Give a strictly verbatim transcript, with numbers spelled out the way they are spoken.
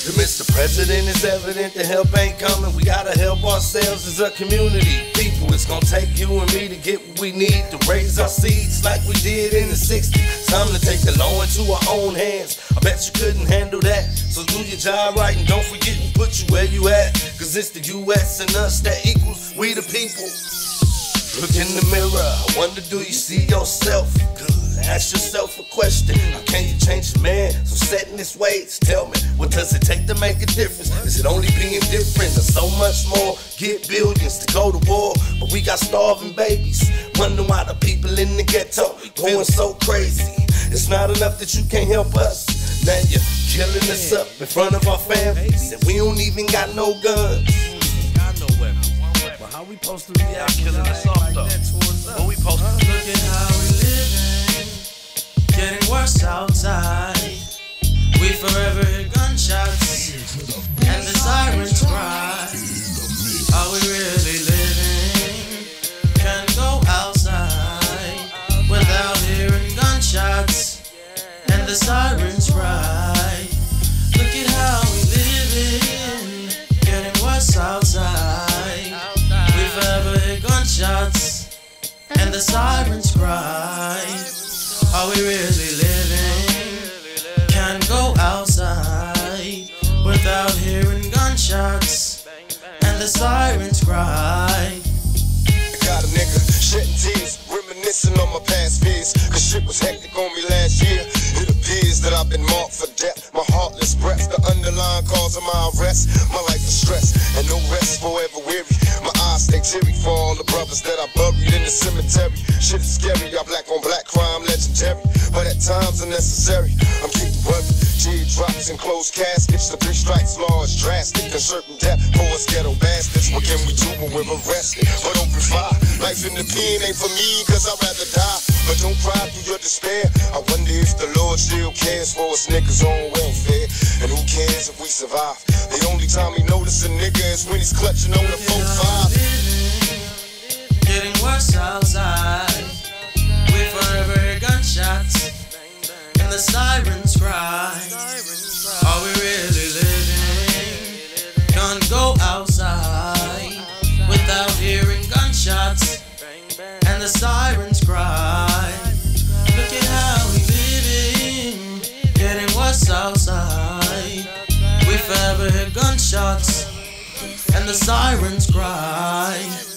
To Mister President, it's evident the help ain't coming. We gotta help ourselves as a community. People, it's gonna take you and me to get what we need to raise our seeds like we did in the sixties. Time to take the law into our own hands. I bet you couldn't handle that. So do your job right and don't forget to put you where you at. Cause it's the U S and us that equals we the people. Look in the mirror, I wonder, do you see yourself? Good. Ask yourself a question, how can you change a man? So set in his ways, tell me, what does it take to make a difference? Is it only being different or so much more? Get billions to go to war, but we got starving babies. Wonder why the people in the ghetto going so crazy. It's not enough that you can't help us. Now you're killing us up in front of our families, and we don't even got no guns. Got no weapons. Well, how we supposed to be out killing us off though? What we supposed to do? Look at how we living, getting worse outside. We forever hear gunshots and the sirens cry. Are we really living? Can't go outside without hearing gunshots and the sirens cry. Look at how we living, getting worse outside. We forever hear gunshots and the sirens cry. Are we really living? Can't go outside without hearing gunshots and the sirens cry. I got a nigga shedding tears, reminiscing on my past fears. Cause shit was hectic on me last year. It appears that I've been marked for death. My heartless breath, the underlying cause of my arrest. My life is stress and no rest, forever weary. My eyes stay teary for all the brothers that I buried in the cemetery. Shit is scary, I black on black crime legendary, but at times unnecessary. I'm getting worried, teardrops and closed caskets. The three strikes law is drastic and certain death for us ghetto bastards. What can we do when we're arrested? But open fire, life in the pen ain't for me, cause I'd rather die. But don't cry through your despair. I wonder if the Lord still cares for us niggas on welfare. And who cares if we survive? The only time he notice a nigga is when he's clutching on the four five. Getting worse outside. We forever hear gunshots and the sirens cry. Are we really living? Can't go outside without hearing gunshots and the sirens cry. Look at how we living, getting worse outside. We forever hear gunshots and the sirens cry.